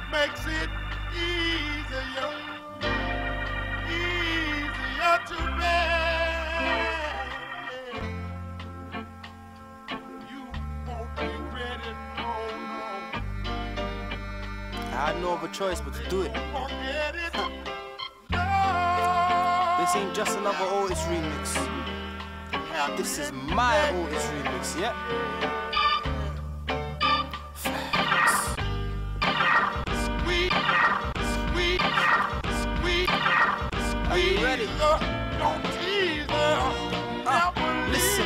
makes it easier to bear. You won't regret it, no. I had no other choice but to do it. Forget it. This ain't just another Otis remix. This is my Otis remix, yeah? Are you ready? Listen,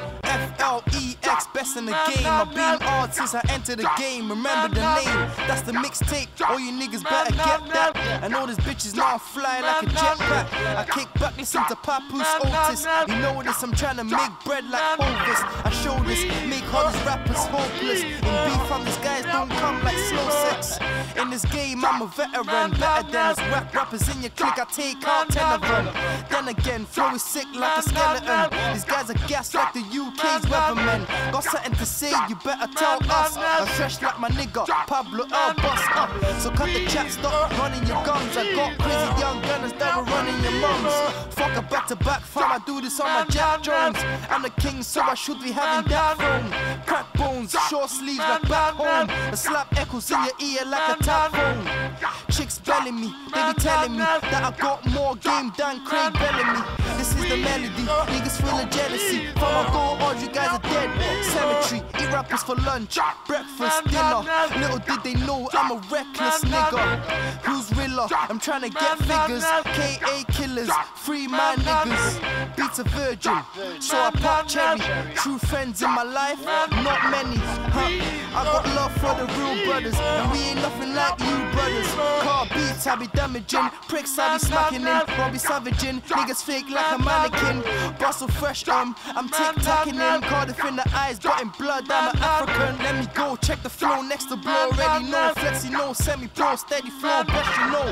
FLEX, best in the game. I've been hard since I entered the game. Remember the name, that's the mixtape. All you niggas better get that. And all these bitches now I'm flying like a jetpack. I kick back, listen to Papoose Otis. You know this, I'm trying to make bread like Ovis. I show this, make all these rappers hopeless. In beef, these guys don't come like slow sex. In this game, I'm a veteran, better than us rap rappers in your clique. I take out 10 of them. Then again, flow is sick like a skeleton. These guys are gas like the UK's weathermen. Got something to say, you better tell us. I'm fresh like my nigga, Pablo L. Bust up. So cut the chat, stop running your gums. I got crazy young gunners that were running your mums. Fuck a back to back, fam, I do this on my Jack Jones. I'm the king, so I should be having that phone. Crack bones, short sleeves like back home. A slap echoes in your ear like a tap phone. Chicks belling me, they be telling me that I got more game than Craig Bellamy. This is the melody, niggas feeling jealousy. From my goal, all you guys are dead. Cemetery, eat rappers for lunch, breakfast, dinner. Little did they know I'm a reckless nigga. Who's realer? I'm trying to get figures. KA killers, free my niggas. Beats a virgin, so I pop cherry. True friends in my life, not many. I got love for the real brothers, and we ain't nothing like you brothers. Car beats, I be damaging. Pricks, I be smacking in. Robbie savaging. Niggas fake like a mannequin. Bustle fresh, I'm tic-tacking in. Cardiff in the eyes, got in blood, I'm an African. Let me go, check the flow next to blow. Already know, flexi no, semi-pro, steady flow, best you know.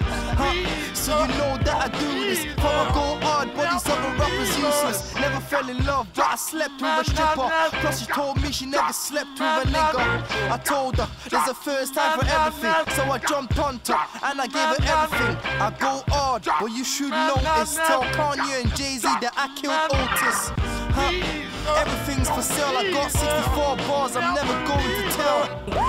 So you know that I do this. From I go hard, but these other rappers useless. Never fell in love, but I slept with a stripper. Plus she told me she never slept with a nigga. I told her, there's a first time for everything. So I jumped on top, and I gave her everything. I go hard, but you should notice. Tell Kanye and Jay-Z that I killed Otis. Everything's for sale, I got 64 bars, I'm never going to tell.